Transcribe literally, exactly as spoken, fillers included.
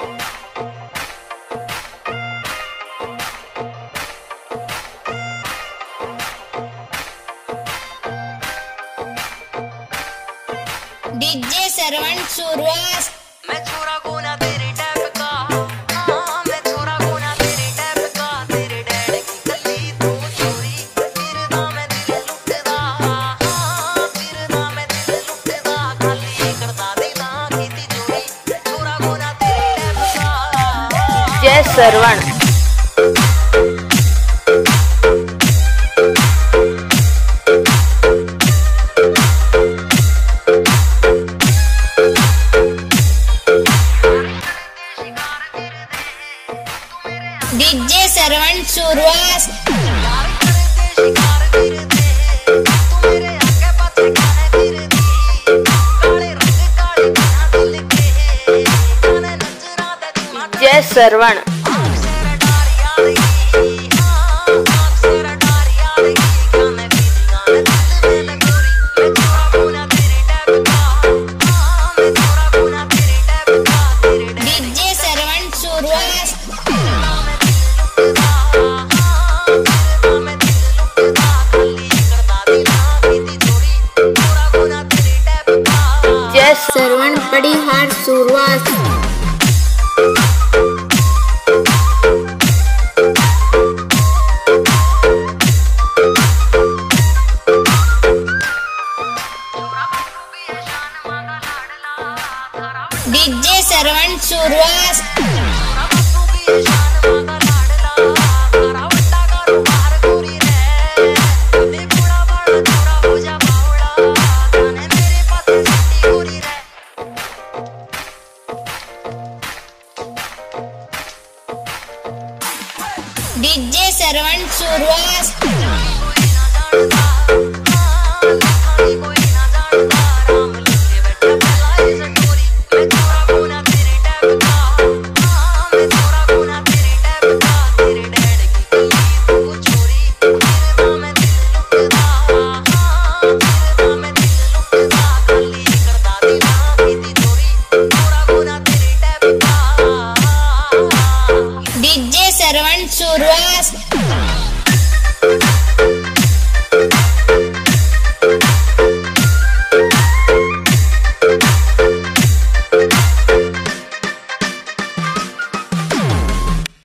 DJ श्रवण शुरुआत। मैं छोरा कोना तेरे टैप का, हाँ मैं छोरा कोना तेरे टैप का, तेरे डैड की गली तू चोरी, फिरदा मैं दिल लुटदा, हाँ फिरदा मैं दिल लुटदा, खाली करदा दिलां की तिजोरी, छोरा कोना तेरे टैप का। जय श्रवण। डीजे श्रवण शुरुआत। जय श्रवण। डीजे श्रवण शुरुआत। जय श्रवण परिहार शुरुआत। डीजे श्रवण शुरुआत। डीजे श्रवण शुरुआत।